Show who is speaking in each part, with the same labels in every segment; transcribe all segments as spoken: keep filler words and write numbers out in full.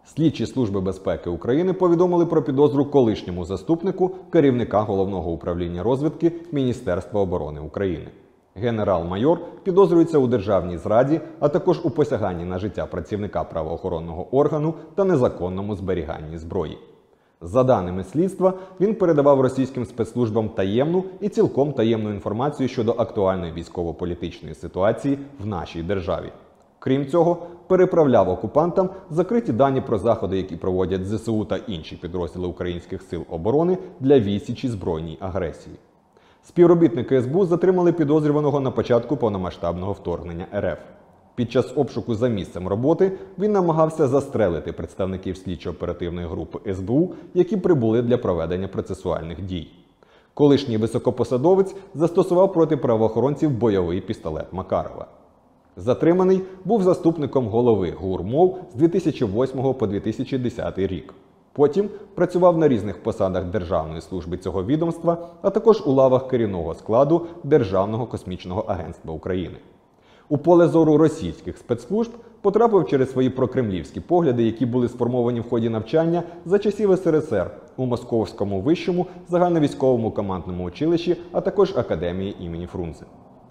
Speaker 1: Слідчі Служби безпеки України повідомили про підозру колишньому заступнику керівника Головного управління розвідки Міністерства оборони України. Генерал-майор підозрюється у державній зраді, а також у посяганні на життя працівника правоохоронного органу та незаконному зберіганні зброї. За даними слідства, він передавав російським спецслужбам таємну і цілком таємну інформацію щодо актуальної військово-політичної ситуації в нашій державі. Крім цього, переправляв окупантам закриті дані про заходи, які проводять зе се у та інші підрозділи українських сил оборони для відсічі збройній агресії. Співробітники ес бе у затримали підозрюваного на початку повномасштабного вторгнення ер еф. Під час обшуку за місцем роботи він намагався застрелити представників слідчо-оперативної групи ес бе у, які прибули для проведення процесуальних дій. Колишній високопосадовець застосував проти правоохоронців бойовий пістолет Макарова. Затриманий був заступником голови ГУР МОВ з дві тисячі восьмого по дві тисячі десятий рік. Потім працював на різних посадах Державної служби цього відомства, а також у лавах керівного складу Державного космічного агентства України. У поле зору російських спецслужб потрапив через свої прокремлівські погляди, які були сформовані в ході навчання за часів ес ер ес ер у Московському вищому загальновійськовому командному училищі, а також Академії імені Фрунзе.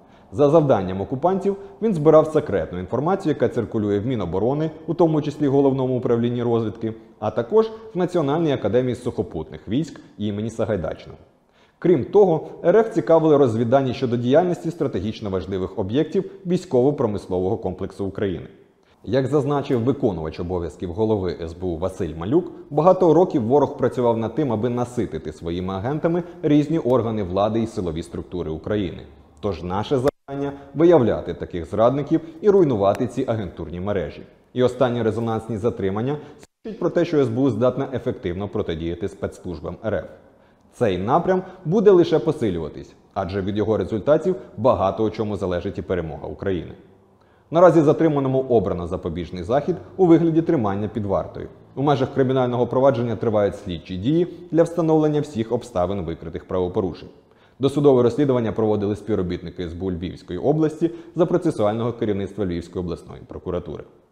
Speaker 1: За завданням окупантів він збирав секретну інформацію, яка циркулює в Міноборони, у тому числі Головному управлінні розвідки, а також в Національній академії сухопутних військ імені Сагайдачного. Крім того, ер еф цікавили розвіддані щодо діяльності стратегічно важливих об'єктів військово-промислового комплексу України. Як зазначив виконувач обов'язків голови ес бе у Василь Малюк, багато років ворог працював над тим, аби наситити своїми агентами різні органи влади і силові структури України. Тож наше завдання – виявляти таких зрадників і руйнувати ці агентурні мережі. І останні резонансні затримання свідчать про те, що ес бе у здатна ефективно протидіяти спецслужбам ер еф. Цей напрям буде лише посилюватись, адже від його результатів багато у чому залежить і перемога України. Наразі затриманому обрано запобіжний захід у вигляді тримання під вартою. У межах кримінального провадження тривають слідчі дії для встановлення всіх обставин викритих правопорушень. Досудове розслідування проводили співробітники ес бе у Львівської області за процесуального керівництва Львівської обласної прокуратури.